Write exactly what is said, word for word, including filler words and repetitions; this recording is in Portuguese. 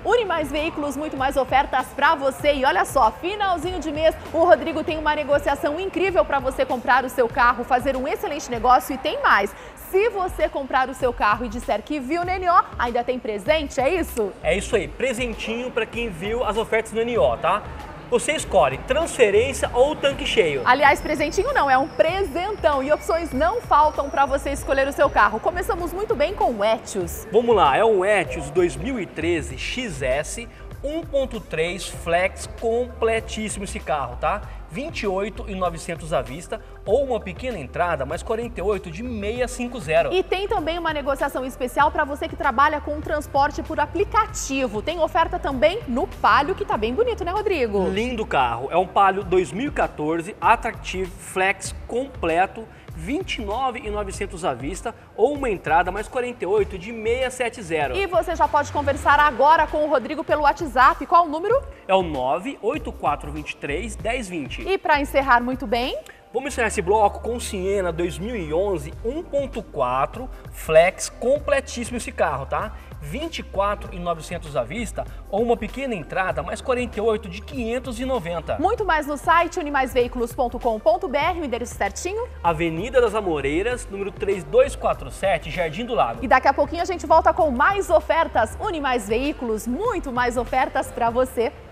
Unimais Veículos, muito mais ofertas para você. E olha só, finalzinho de mês, o Rodrigo tem uma negociação incrível para você comprar o seu carro, fazer um excelente negócio e tem mais. Se você comprar o seu carro e disser que viu no N O, ainda tem presente, é isso? É isso aí, presentinho para quem viu as ofertas no N O, tá? Você escolhe transferência ou tanque cheio. Aliás, presentinho não, é um presentão e opções não faltam para você escolher o seu carro. Começamos muito bem com o Etios. Vamos lá, é um Etios dois mil e treze X S um ponto três Flex, completíssimo esse carro, tá? vinte e oito mil e novecentos à vista ou uma pequena entrada, mais quarenta e oito de seiscentos e cinquenta. E tem também uma negociação especial para você que trabalha com transporte por aplicativo. Tem oferta também no Palio, que tá bem bonito, né, Rodrigo? Lindo carro, é um Palio dois mil e quatorze Attractive Flex completo, vinte e nove mil e novecentos à vista ou uma entrada mais quarenta e oito de seiscentos e setenta. E você já pode conversar agora com o Rodrigo pelo WhatsApp. Qual o número? É o nove oito quatro dois três, um zero dois zero. E para encerrar muito bem... Vamos encerrar esse bloco com o Siena dois mil e onze um ponto quatro Flex, completíssimo esse carro, tá? vinte e quatro mil e novecentos à vista ou uma pequena entrada, mais quarenta e oito de quinhentos e noventa. Muito mais no site unimais veículos ponto com ponto br, o endereço certinho? Avenida das Amoreiras, número três dois quatro sete, Jardim do Lago. E daqui a pouquinho a gente volta com mais ofertas. Unimais Veículos, muito mais ofertas para você.